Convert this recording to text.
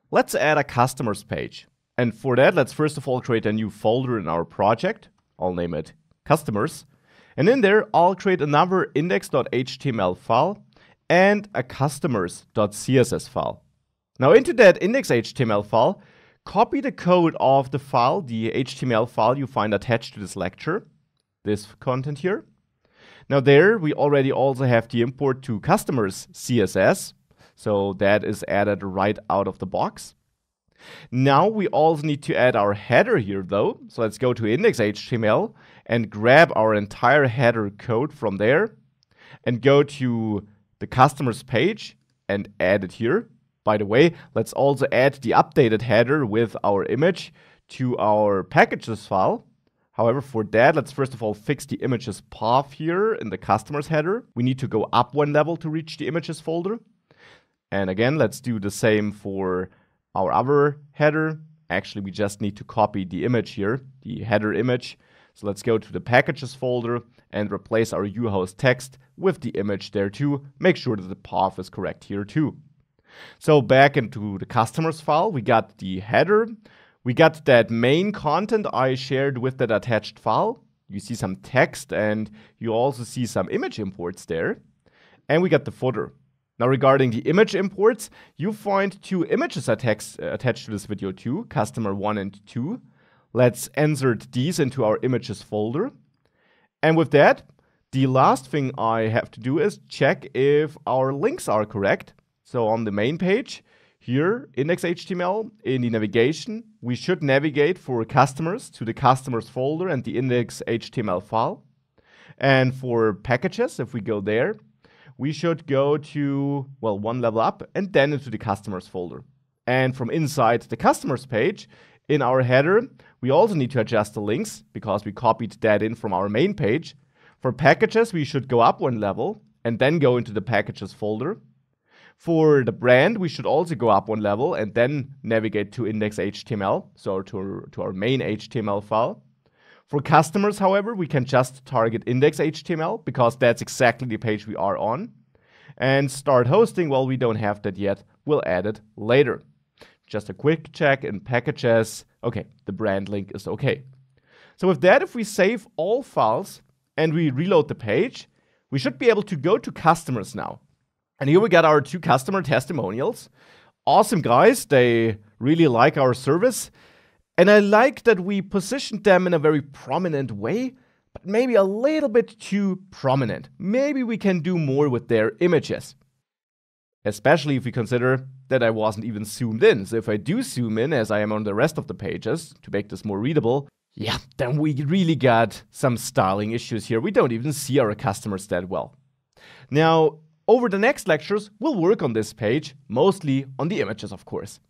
Let's add a customers page. And for that, let's first of all create a new folder in our project. I'll name it customers. And in there, I'll create another index.html file and a customers.css file. Now into that index.html file, copy the code of the file, the HTML file you find attached to this lecture, this content here. Now there, we already also have the import to customers CSS. So that is added right out of the box. Now we also need to add our header here though. So let's go to index.html and grab our entire header code from there and go to the customers page and add it here. By the way, let's also add the updated header with our image to our packages file. However, for that, let's first of all fix the images path here in the customers header. We need to go up one level to reach the images folder. And again, let's do the same for our other header. Actually, we just need to copy the image here, the header image. So let's go to the packages folder and replace our uhost text with the image there too. Make sure that the path is correct here too. So back into the customers file, we got the header. We got that main content I shared with that attached file. You see some text and you also see some image imports there. And we got the footer. Now regarding the image imports, you find two images attached to this video too, customer 1 and 2. Let's insert these into our images folder. And with that, the last thing I have to do is check if our links are correct. So on the main page, here, index.html, in the navigation, we should navigate for customers to the customers folder and the index.html file. And for packages, if we go there, we should go to, well, one level up and then into the customers folder. And from inside the customers page, in our header, we also need to adjust the links because we copied that in from our main page. For packages, we should go up one level and then go into the packages folder. For the brand, we should also go up one level and then navigate to index.html, so to our main HTML file. For customers, however, we can just target index.html because that's exactly the page we are on. And start hosting, well, we don't have that yet. We'll add it later. Just a quick check in packages. Okay, the brand link is okay. So with that, if we save all files and we reload the page, we should be able to go to customers now. And here we got our two customer testimonials. Awesome guys, they really like our service. And I like that we positioned them in a very prominent way, but maybe a little bit too prominent. Maybe we can do more with their images. Especially if we consider that I wasn't even zoomed in. So if I do zoom in, as I am on the rest of the pages, to make this more readable, yeah, then we really got some styling issues here. We don't even see our customers that well. Now, over the next lectures, we'll work on this page, mostly on the images, of course.